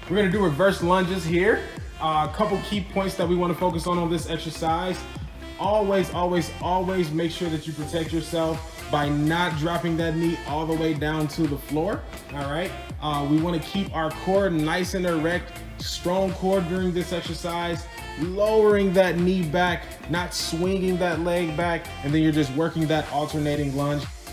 We're gonna do reverse lunges here. A couple key points that we wanna focus on this exercise. Always, always, always make sure that you protect yourself by not dropping that knee all the way down to the floor, all right? We wanna keep our core nice and erect, strong core during this exercise, lowering that knee back, not swinging that leg back, and then you're just working that alternating lunge.